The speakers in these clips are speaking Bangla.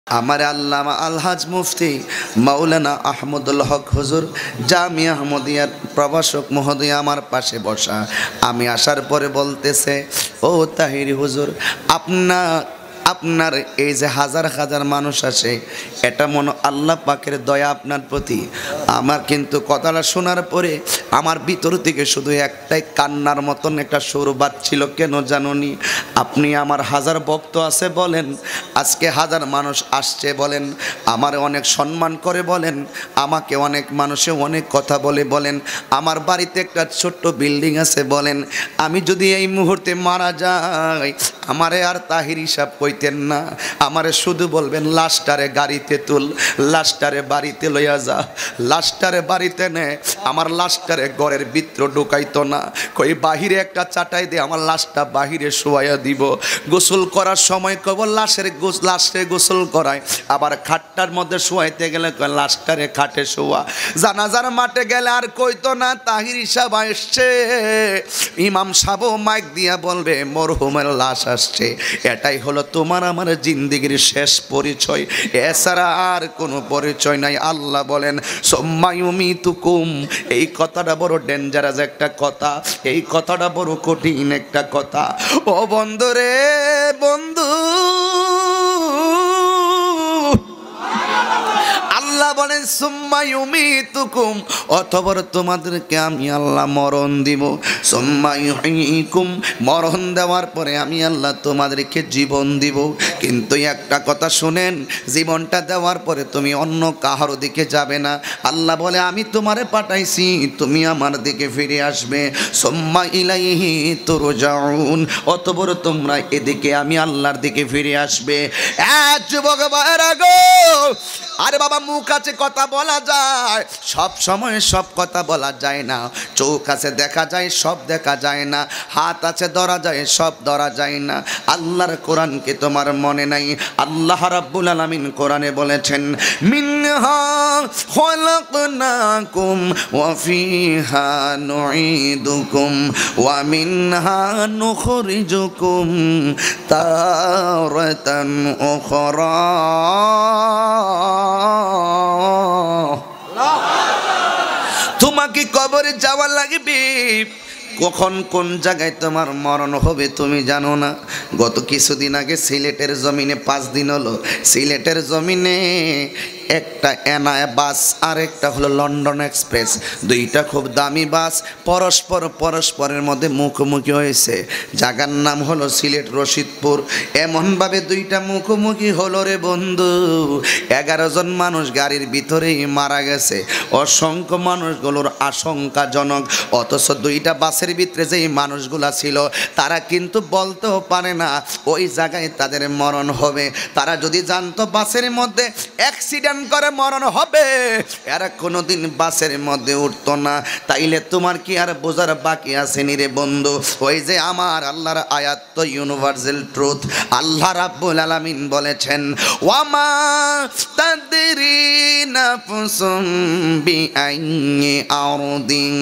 আমার আল্লামা আলহাজ মুফতি মাওলানা আহমদুল হক হুজুর জামিয়া আহমদিয়ার প্রভাষক মহোদয় আমার পাশে বসা। আমি আসার পরে বলতেছে, ও তাহিরি হুজুর, আপনার এই যে হাজার হাজার মানুষ আসে, এটা মনে আল্লাহ পাকের দয়া আপনার প্রতি। আমার কিন্তু কথাটা শোনার পরে আমার ভিতর থেকে শুধু একটাই কান্নার মতন একটা সুর বাজছিল। কেন জানুনি? আপনি আমার হাজার ভক্ত আছে বলেন, আজকে হাজার মানুষ আসছে বলেন, আমার অনেক সম্মান করে বলেন, আমাকে অনেক মানুষে অনেক কথা বলে বলেন, আমার বাড়িতে একটা ছোট্ট বিল্ডিং আছে বলেন, আমি যদি এই মুহূর্তে মারা যাই আমারে আর তাহির হিসাব কইতেন না, আমারে শুধু বলবেন লাশটারে গাড়িতে তুল, লাশটারে বাড়িতে লইয়া যা, লাশটারে বাড়িতে নে। আমার লাশটারে ঘরের ভিতর ঢুকাইতো না, কই বাহিরে একটা চাটাই দিয়ে আমার লাশটা বাহিরে শোয়াইয়া দিব। গোসল করার সময় কব লাশে গোসল করায়, আবার খাটটার মধ্যে শোয়াইতে গেলে লাশটারে খাটে শোয়া। জানাজার মাঠে গেলে আর কইতো না তাহির হিসাব আসছে, ইমাম সাহেব মাইক দিয়া বলবে মরহুমের লাশ আসছে। এটাই হলো তোমার আমার জিন্দেগির শেষ পরিচয়, এছাড়া আর কোনো পরিচয় নাই। আল্লাহ বলেন সুম্মা ইউমিতুকুম, এই কথাটা বড় ডেঞ্জারাস একটা কথা, এই কথাটা বড় কঠিন একটা কথা। ও বন্ধু রে বন্ধু, আল্লাহ বলেন সুম্মা ইউমিতুকুম, অতঃপর তোমাদেরকে আমি আল্লাহ মরণ দিব। সুম্মা ইউহয়িকুম, মরণ দেওয়ার পরে আমি আল্লাহ তোমাদেরকে জীবন দিব। কিন্তু একটা কথা শুনেন, জীবনটা দেওয়ার পরে তুমি অন্য কাহার দিকে যাবে না। আল্লাহ বলে আমি তোমারে পাঠাইছি, তুমি আমার দিকে ফিরে আসবে। সুম্মা ইলাইহি তুরজাউন, অতঃপর তোমরা এদিকে আমি আল্লাহর দিকে ফিরে আসবে। যুবক ভাইরা গো, আরে বাবা, মুখ আছে কথা বলা যায়, সব সময় সব কথা বলা যায় না। চোখ আছে দেখা যায়, সব দেখা যায় না। হাত আছে ধরা যায়, সব ধরা যায় না। আল্লাহর কোরআনকে তোমার মনে নাই? আল্লাহ রাব্বুল আলামিন কোরআনে বলেছেন মিনহা খলাকনাকুম ওয়া ফিহা নুঈদুকুম ওয়া মিনহা নুখরিজুকুম তারাতান উখরা। তোমাকে কবরে যাওয়া লাগবে, কখন কোন জায়গায় তোমার মরণ হবে তুমি জানো না। গত কিছুদিন আগে সিলেটের জমিনে 5 দিন হলো, সিলেটের জমিনে একটা এনআই বাস আর একটা হলো লন্ডন এক্সপ্রেস, দুইটা খুব দামি বাস পরস্পরের মধ্যে মুখোমুখি হয়েছে। জায়গার নাম হলো সিলেট রশিদপুর। এমনভাবে দুইটা মুখোমুখি হলো রে বন্ধু, 11 জন মানুষ গাড়ির ভিতরেই মারা গেছে। অসংখ্য মানুষগুলোর আশঙ্কাজনক, অথচ দুইটা বাসের ভিতরে যেই মানুষগুলা ছিল তারা কিন্তু বলতেও পারে না ওই জায়গায় তাদের মরণ হবে। তারা যদি জানতো বাসের মধ্যে অ্যাক্সিডেন্ট করে মরণ হবে, এরা কোনোদিন বাসের মধ্যে উঠতো না। তাইলে তোমার কি আর বোঝার বাকি আছে নি রে বন্ধু? ওই যে আমার আল্লাহর আয়াত তো ইউনিভার্সাল ট্রুথ। আল্লাহ রাব্বুল আলামিন বলেছেন ওয়ামা তাদরি নাফসুম বিআইয়ি আরদিন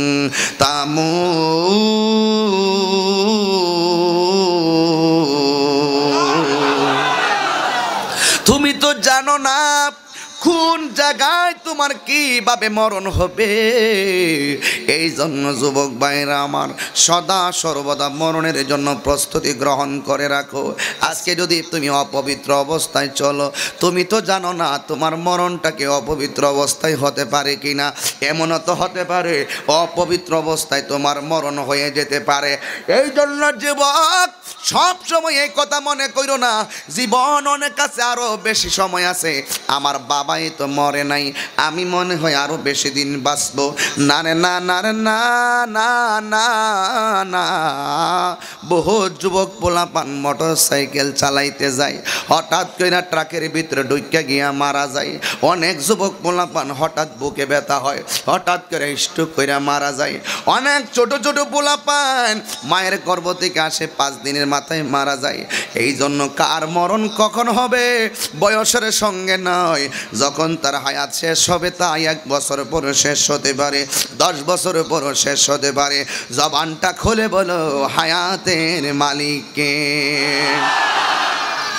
তুমি তো জানো না কোন জায়গায় তোমার কিভাবে মরণ হবে। এই জন্য যুবক ভাইরা আমার, সদা সর্বদা মরণের জন্য প্রস্তুতি গ্রহণ করে রাখো। আজকে যদি তুমি অপবিত্র অবস্থায় চলো, তুমি তো জানো না তোমার মরণটাকে অপবিত্র অবস্থায় হতে পারে কিনা। এমনও তো হতে পারে অপবিত্র অবস্থায় তোমার মরণ হয়ে যেতে পারে। এই জন্য যুবক সব সময় এই কথা মনে করো না জীবন অনেক কাছে আরো বেশি সময় আছে, আমার বাবাই তো মরে নাই, আমি মনে হয় আরো বেশি দিন বাঁচবো। না রে না, না রে না, না না না। বহু যুবক পোলাপান মোটর সাইকেল চালাইতে যায়, হঠাৎ করে ট্রাকের ভিতরে ঢুকে গিয়া মারা যায়। অনেক যুবক পোলাপান হঠাৎ বুকে ব্যথা হয়, হঠাৎ করে স্ট্রোক করে মারা যায়। অনেক ছোট ছোট পোলাপান মায়ের গর্ভ থেকে আসে 5 দিনের মাথায় মারা যায়। এই জন্য কার মরণ কখন হবে বয়সের সঙ্গে নয়, যখন তার হায়াত শেষ হবে তাই 1 বছর পরে শেষ হতে পারে, 10 বছর পরে শেষ হতে পারে। জবানটা খুলে বলো হায়াতের মালিককে।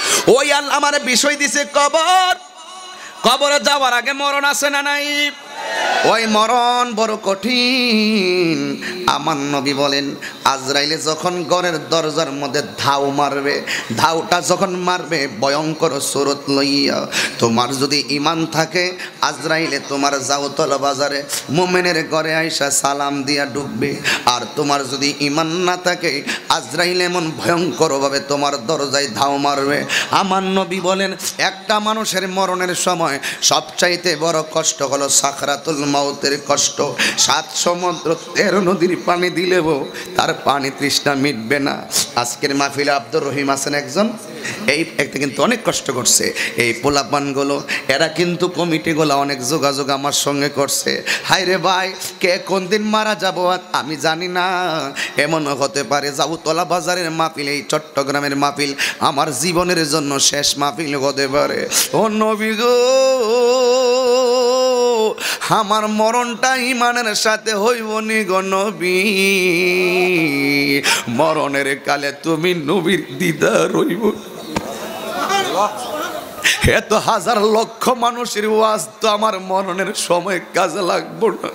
ওই আল্লাহ আমার বিষয় দিছে কবর, কবরে যাওয়ার আগে মরণ আছে না নাই? ওই মরণ বড় কঠিন। আমার নবী বলেন আজরাইলে যখন ঘরের দরজার মধ্যে ধাও মারবে, ধাওটা যখন মারবে ভয়ঙ্কর সুরত লইয়া, তোমার যদি ঈমান থাকে আজরাইলে তোমার জাউতলা বাজারে মুমিনের ঘরে আইসা সালাম দিয়া ঢুকবে। আর তোমার যদি ঈমান না থাকে আজরাইলে এমন ভয়ঙ্করভাবে তোমার দরজায় ধাও মারবে। আমার নবী বলেন একটা মানুষের মরণের সময় সবচাইতে বড় কষ্ট হলো সাকরাতুল মাউতের কষ্ট। 7 সমুদ্র 13 নদীর পানি দিলেও তার পানি তৃষ্ণা মিটবে না। আজকের মাহফিলে আব্দুর রহিম আছেন একজন, এই একটা কিন্তু অনেক কষ্ট করছে। এই পোলাপানগুলো এরা কিন্তু কমিটিগুলো অনেক যোগাযোগ আমার সঙ্গে করছে। হায় রে ভাই, কে কোন দিন মারা যাবো আমি জানি না। এমনও হতে পারে জাউতলা বাজারের মাহফিল, এই চট্টগ্রামের মাহফিল আমার জীবনের জন্য শেষ মাহফিল হতে পারে। ও নবী গো, আমার মরণটা ঈমানের সাথে হইব নি গো নবী। মরণের কালে তুমি নবীর দিদার হইব। এত হাজার লক্ষ মানুষের ওয়াজ তো আমার মরণের সময় কাজে লাগবো না।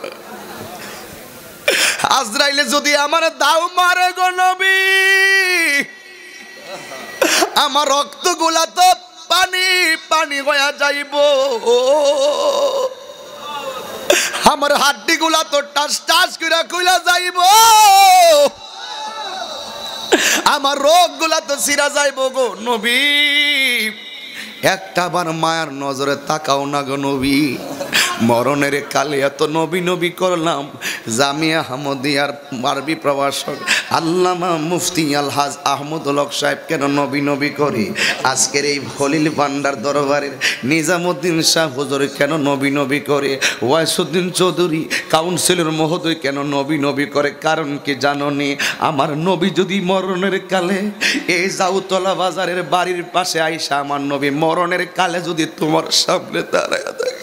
আজরাইলে যদি আমার দাও মারে গো নবী, আমার রক্তগুলা তো পানি পানি হয়ে যাইব, আমার হাড্ডি গুলা তো টাস টাস করে কইলা যাইব, আমার রোগ গুলা তো ছিঁড়া যাইব গো নবী। একটা বার মায়ার নজরে তাকাও না গো নবী। মরণের কালে এত নবী নবী করলাম। জামিয়া আহমদিয়ার আরবি প্রভাষক আল্লামা মুফতি আলহাজ আহমদুল হক সাহেব কেন নবী নবী করি? আজকের এই খলিল ভান্ডার দরবারের নিজামুদ্দিন শাহ হুজুর কেন নবী নবী করে? ওয়াইসুদ্দিন চৌধুরী কাউন্সিলর মহোদয় কেন নবী নবী করে? কারণ কি জানো নি? আমার নবী যদি মরণের কালে এই জাউতলা বাজারের বাড়ির পাশে আইসা আমার নবী মরণের কালে যদি তোমার সামনে দাঁড়ায় থাকে,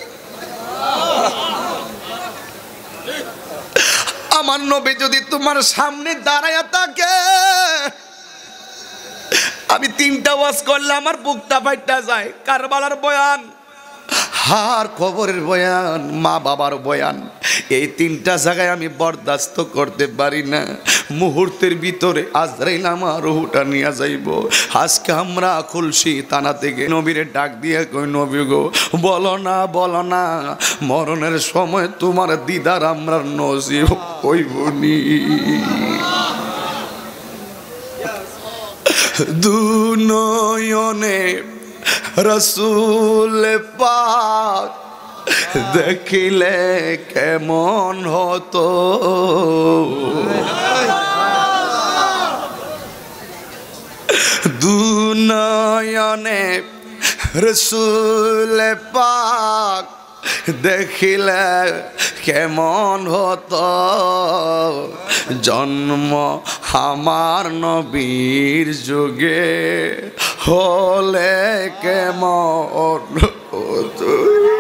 আমার নবী যদি তোমার সামনে দাঁড়ায় থাকে, আমি 3টা ওয়াজ করলে আমার বুকটা ফাইটা যায়। কারবালার বয়ান, হার কবরের বয়ান, মা বাবার বয়ান, এই 3টা জায়গায় আমি বরদাস্ত করতে পারি না। মুহূর্তের ভিতরে আজরাইল আমার রুহটা নিয়ে যাইব। আজকে আমরা খুলসি থানা থেকে নবীরে ডাক দিয়ে কই, নবী গো বলো না বলো না, মরণের সময় তোমার দিদার আমরা নসিব হইব নি। দুনয়নে রসুল পাক দেখিলে কেমন হতো, দুনয়নে রসুল পাক দেখিলে কেমন হতো, জন্ম আমার নবীর যুগে হলে কেমন হতো।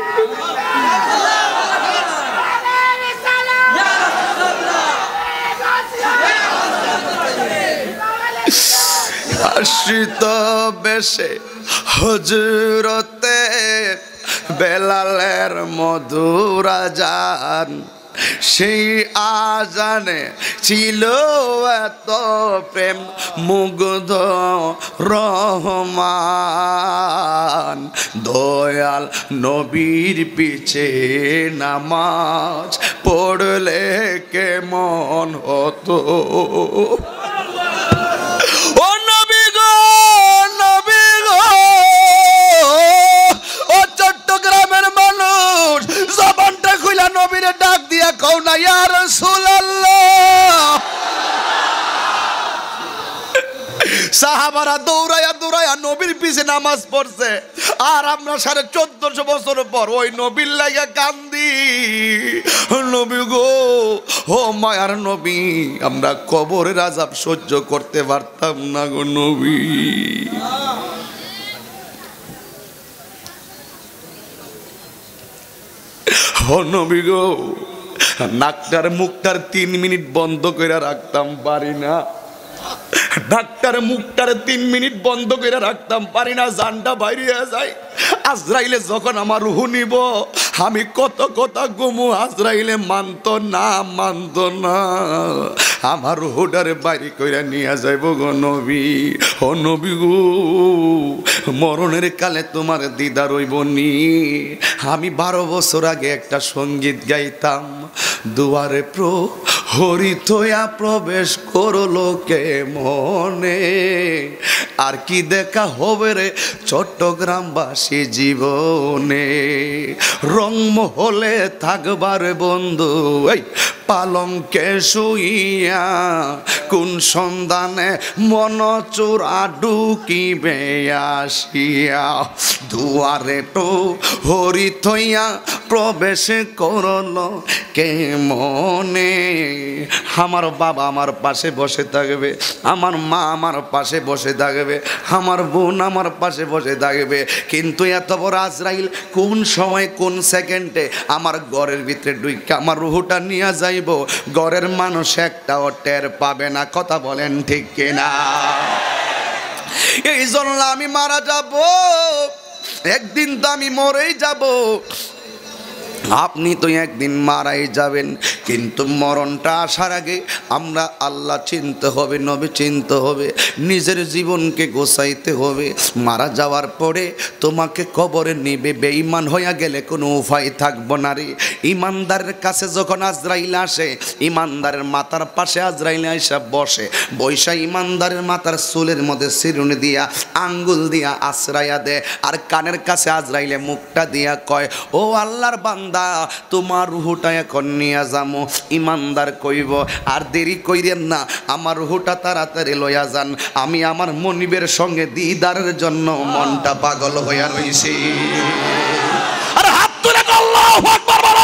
আশ্রিত বেশে হজরতে বেলালের মধুর আজান, সেই আজানে ছিল এত প্রেম মুগ্ধ রহমান। দয়াল নবীর পিছে নামাজ পড়লে কেমন হতো। নবীরে ডাক দিয়া কও না ইয়া রাসূলুল্লাহ। সাহাবারা দৌড়ায়া দৌড়ায়া নবীর পিছে নামাজ পড়ছে, আর আমরা 1450 বছর পর ওই নবীর লাগা কান্দি। নবী গো, ও মায়ার নবী, আমরা কবরের আযাব সহ্য করতে পারতাম না গো নবী। ও নবী গো, নাকটার মুখটার 3 মিনিট বন্ধ করে রাখতাম পারি না। ডাক্তার মুখটারে 3 মিনিট বন্ধ করে রাখতাম, পারি না, জানটা বাইরে যায়। আজরাইলে যখন আমার রূহ নিব, আমি কত কথা ঘুমু, আজরাইলে মানতো না, আমার রূহটারে বাইরে কইরা নিয়ে যাইব গো নবী। ও নবী গো, মরণের কালে তোমার দিদার হইব নি। আমি 12 বছর আগে একটা সঙ্গীত গাইতাম, দুয়ারে হরি থয়া প্রবেশ করলো কে মনে, আর কি দেখা হবে রে চট্টগ্রামবাসী জীবনে। রংমহলে থাকবার বন্ধু এই পালঙ্কে শুইয়া, কোন সন্ধানে মন চোরা ঢুকিবে আসিয়া, দুয়ারে হরি থইয়া প্রবেশ করলো কে মনে। আমার বাবা আমার পাশে বসে থাকবে, আমার মা আমার পাশে বসে থাকবে, আমার বোন আমার পাশে বসে থাকবে, কিন্তু এত বড় আজরাইল কোন সময় কোন সেকেন্ডে আমার ঘরের ভিতরে ঢুইকা আমার রুহটা নিয়ে যাইব, ঘরের মানুষ একটাও টের পাবে না। কথা বলেন ঠিক কিনা? এই জন্য আমি মারা যাব, একদিন তো আমি মরেই যাব। আপনি তো একদিন মারাই যাবেন, কিন্তু মরণটা আসার আগে আমরা আল্লাহ চিনতে হবে, নবী চিনতে হবে, নিজের জীবনকে গোছাইতে হবে। মারা যাওয়ার পরে তোমাকে কবরে নিবে, বেঈমান হইয়া গেলে কোনো উপায় থাকবো না রে। ইমানদারের কাছে যখন আজরাইল আসে, ইমানদারের মাথার পাশে আজরাইল আইসা বসে, বৈশা ইমানদারের মাথার চুলের মধ্যে চিরুনি দিয়া আঙ্গুল দিয়া আশ্রাইয়া দেয়, আর কানের কাছে আজরাইলে মুখটা দিয়া কয়, ও আল্লাহর বান্দা, তোমার রুহটা এখন নিয়ে যামো। ইমানদার কইব, আর দেরি কইরেন না, আমার রুহটা তাড়াতাড়ি লইয়া যান, আমি আমার মনিবের সঙ্গে দিদারের জন্য মনটা পাগল হইয়া রইছি। আর হাত তুলে আল্লাহু আকবার বলো।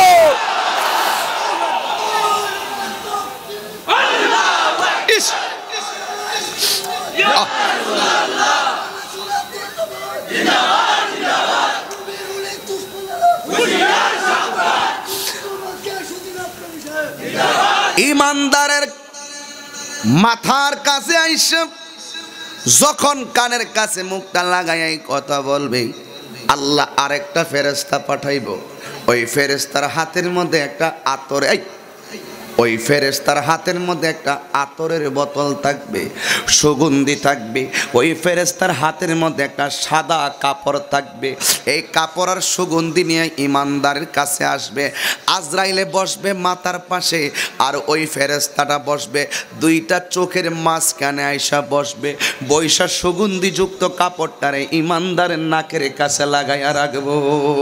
ইমানদারের মাথার কাছে আইসা যখন কানের কাছে মুখটা লাগাই কথা বলবে, আল্লাহ আরেকটা ফেরেশতা পাঠাইব। ওই ফেরেশতার হাতের মধ্যে একটা আতর, ওই ফেরেশতার হাতের মধ্যে একটা আতরের বোতল থাকবে, সুগন্ধি থাকবে। ওই ফেরেশতার হাতের মধ্যে একটা সাদা কাপড় থাকবে। এই কাপড় আর সুগন্ধি নিয়ে ইমানদারের কাছে আসবে। আজরাইলে বসবে মাথার পাশে, আর ওই ফেরেশতাটা বসবে দুইটা চোখের মাঝখানে আইসা বসবে। বৈশা সুগন্ধিযুক্ত কাপড়টারে ইমানদারের নাকের কাছে লাগাইয়া রাখবো।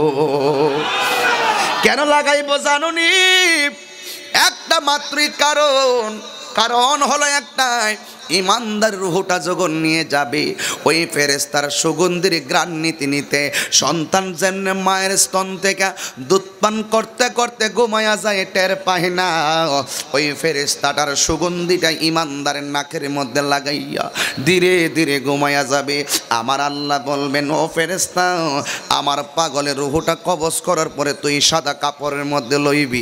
কেন লাগাইবো জানুনি? একটা মাত্রই কারণ হলো একটাই, ইমানদার রুহটা যখন নিয়ে যাবে, ওই ফেরেশতার সুগন্ধির ঘ্রাণ নিতে নিতে সন্তান যেমন মায়ের স্তন থেকে দুধ পান করতে করতে ঘুমায়া যায়, টের পায় না, ওই ফেরেশতাটার সুগন্ধিটা ইমানদারের নাকের মধ্যে লাগাইয়া ধীরে ধীরে ঘুমায়া যাবে। আমার আল্লাহ বলবেন, ও ফেরেশতা, আমার পাগলের রুহটা কবজ করার পরে তুই সাদা কাপড়ের মধ্যে লইবি।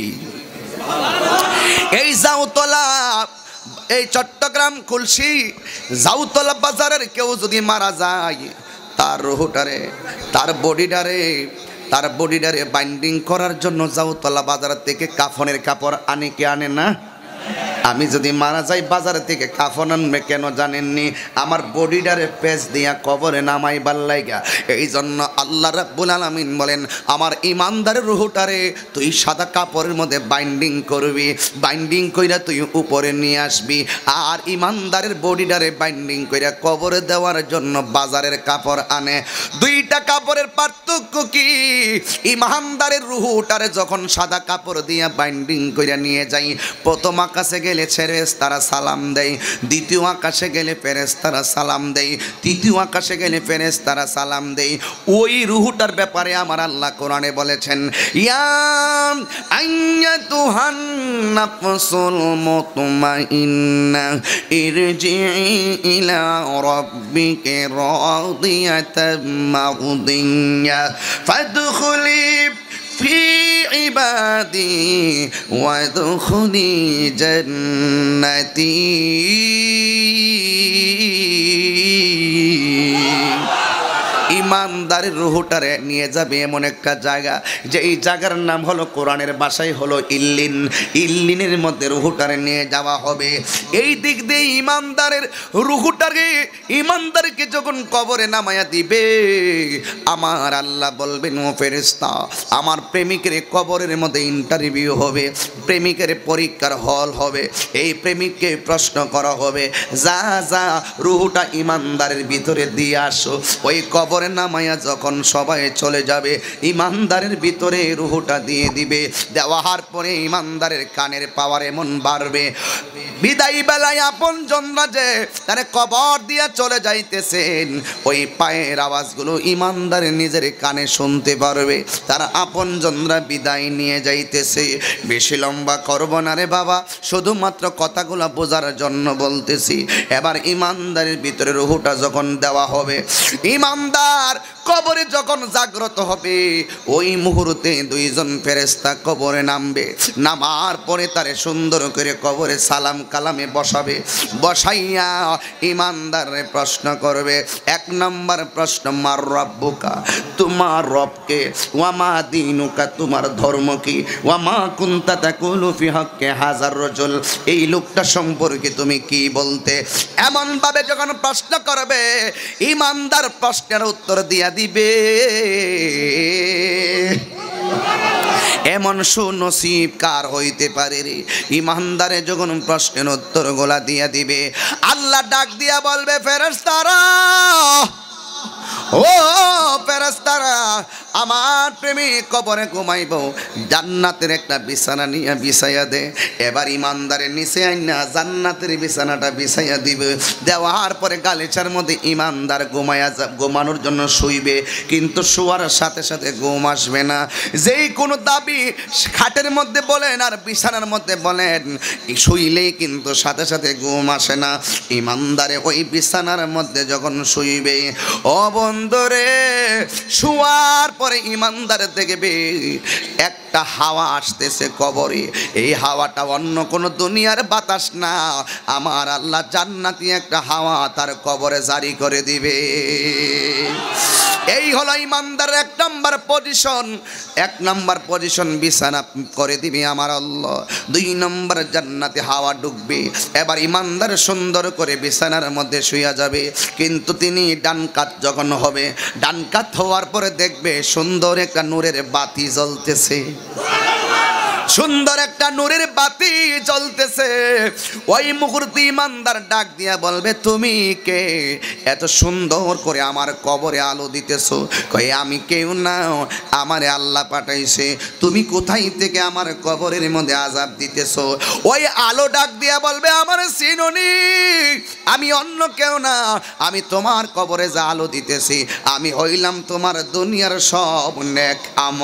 এই জাউতলা, এই চট্টগ্রাম খুলশি জাউতলা বাজারের কেউ যদি মারা যায়, তার রুহটারে তার বডিটারে বাইন্ডিং করার জন্য জাউতলা বাজার থেকে কাফনের কাপড় আনে কি আনে না? আমি যদি মারা যাই বাজার থেকে কাফন আনবে কেন জানেননি? আমার বডিটারে পেজ দিয়া কবরে নামাইবার লাইগা। এই জন্য আল্লাহ রাব্বুল আলামিন বলেন, আমার ইমানদারের রুহটারে তুই সাদা কাপড়ের মধ্যে বাইন্ডিং করবি, বাইন্ডিং কইরা তুই উপরে নিয়ে আসবি, আর ইমানদারের বডিটারে বাইন্ডিং কইরা কবরে দেওয়ার জন্য বাজারের কাপড় আনে। দুইটা কাপড়ের পার্থক্য কি? ইমানদারের রুহটারে যখন সাদা কাপড় দিয়া বাইন্ডিং কইরা নিয়ে যাই, প্রথম আকাশে গেলে ফেরেশতারা সালাম দেয়, দ্বিতীয় আকাশে গেলে ফেরেশতারা সালাম দেয়, তৃতীয় আকাশে গেলে ফেরেশতারা সালাম দেয়। ওই রূহটার ব্যাপারে আমার আল্লাহ কোরআনে বলেছেন, ইয়া আইয়াতুহান নাফসুল মুতমাইন্না ইরজিই ইলা রাব্বিকা রাদিয়াতাম মারদিয়া ফাদখুলি ফি ইবাদি ওয়াদখুলি জান্নাতি। ইমানদারের রুহুটারে নিয়ে যাবে এমন একটা জায়গা, যে এই জায়গার নাম হলো, কোরআনের ভাষায় হলো ইল্লিন। ইল্লিনের মধ্যে রুহুটারে নিয়ে যাওয়া হবে। এই দিক দিয়ে ইমানদারকে যখন কবরে নামায়া দিবে, আমার আল্লাহ বলবেন, ও ফেরেশতা, আমার প্রেমিকের কবরের মধ্যে ইন্টারভিউ হবে, প্রেমিকের পরীক্ষার হল হবে। এই প্রেমিককে প্রশ্ন করা হবে, যা যা রুহুটা ইমানদারের ভিতরে দিয়ে আসো। ওই কবরে নামায়া যখন সবাই চলে যাবে, ইমানদারের ভিতরে রুহুটা দিয়ে দিবে। দেওয়ার পরে ইমানদারের কানের পাওয়ার এমন বাড়বে, বিদায় বেলায় আপন জনরা যে তারে কবর দিয়া চলে যাইতেছেন, ওই পায়ের আওয়াজগুলো ইমানদারের নিজের কানে শুনতে পারবে। তারা আপন জনরা বিদায় নিয়ে যাইতেছে। বেশি লম্বা করব না রে বাবা, শুধুমাত্র কথাগুলো বোঝার জন্য বলতেছি। এবার ইমানদারের ভিতরে রুহুটা যখন দেওয়া হবে, ইমানদার কবরে যখন জাগ্রত হবে, ওই মুহূর্তে দুইজন ফেরেশতা কবরে নামবে। নামার পরে তারে সুন্দর করে কবরে সালাম কালামে বসাবে। বসাইয়া ইমানদারে প্রশ্ন করবে। এক নম্বর প্রশ্ন, মার রব্বুকা, তোমার রবকে, ওয়ামা দীনুকা, তোমার ধর্ম কি, ওয়ামা কুনতা তাকুলু ফি হাক্কি হাজার রাজুল, এই লোকটা সম্পর্কে তুমি কি বলতে। এমন ভাবে যখন প্রশ্ন করবে, ইমানদার প্রশ্নের উত্তর দিয়া দিবে। এমন সুনসিব কার হইতে পারে রে। ইমানদারে যখন প্রশ্নের উত্তর গোলা দিয়া দিবে, আল্লাহ ডাক দিয়া বলবে, ফেরেশতারা, ও ফেরেশতারা, আমার প্রেমিক কবরে ঘুমাইব, জান্নাতের একটা বিছানা নিয়ে বিছাইয়া দে। এবার ইমানদারের নিচে আইনা জান্নাতের বিছানাটা বিছাইয়া দিবে। দেওয়ার পরে গালিচার মধ্যে ইমানদার ঘুমানোর জন্য শুইবে, কিন্তু শোয়ার সাথে সাথে ঘুম আসবে না। যেই কোনো দাবি খাটের মধ্যে বলেন আর বিছানার মধ্যে বলেন, শুইলেই কিন্তু সাথে সাথে ঘুম আসে না। ইমানদারে ওই বিছানার মধ্যে যখন শুইবে, ও বন্ধুরে, শোয়ার পরে ইমানদার দেখবে একটা হাওয়া আসতেছে কবরে। এই হাওয়াটা অন্য কোনো দুনিয়ার বাতাস না, আমার আল্লাহ জান্নাতি একটা হাওয়া তার কবরে জারি করে দিবে। এই হলো ইমানদার এক নম্বর পজিশন বিছানা করে দিবে আমার আল্লাহ। 2 নম্বর জান্নাতে হাওয়া ঢুকবে। এবার ইমানদার সুন্দর করে বিছানার মধ্যে শুয়ে যাবে, কিন্তু তিনি ডান কাত যখন হবে, ডান কাত হওয়ার পরে দেখবে সুন্দর একটা নূরের বাতি জ্বলতেছে, সুন্দর একটা নূরের বাতি জ্বলতেছে। ওই মুহূর্তে ইমানদার ডাক দিয়া বলবে, তুমি কে, এত সুন্দর করে আমার কবরে আলো দিতেছো। কই, আমি কেউ না, আমারে আল্লাহ পাঠাইছে। তুমি কোথায় থেকে আমার কবরের মধ্যে আযাব দিতেছো। ওই আলো ডাক দিয়া বলবে, আমার চিনোনি, আমি অন্য কেউ না, আমি তোমার কবরে যা আলো দিতেছি, আমি হইলাম তোমার দুনিয়ার সব নেক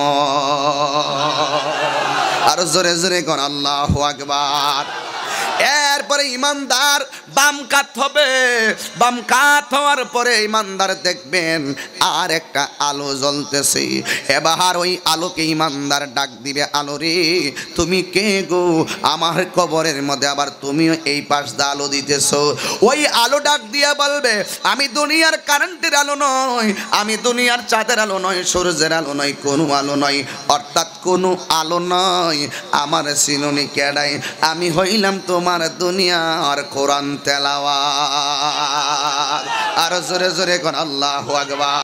আমল। আর জোরে জোরে কর আল্লাহু আকবার। এরপরে ইমানদার বাম কাত হবে। বাম কাত হওয়ার পরে ইমানদার দেখবেন আর একটা আলো জ্বলতেছে। এবার ওই আলোকে ইমানদার ডাক দিবে, আলো রে, তুমি কে গো, আমার কবরের মধ্যে আবার তুমিও এই পাশ দিয়ে আলো দিতেছো। ওই আলো ডাক দিয়া বলবে, আমি দুনিয়ার কারেন্টের আলো নয়, আমি দুনিয়ার চাঁদের আলো নয়, সূর্যের আলো নয়, কোনো আলো নয়, অর্থাৎ কোনো আলো নয়, আমার চিনুনি কেডাই, আমি হইলাম তোমার দুনিয়ার কোরআন তেলাওয়াত। আর জোরে জোরে কোন আল্লাহু আকবার।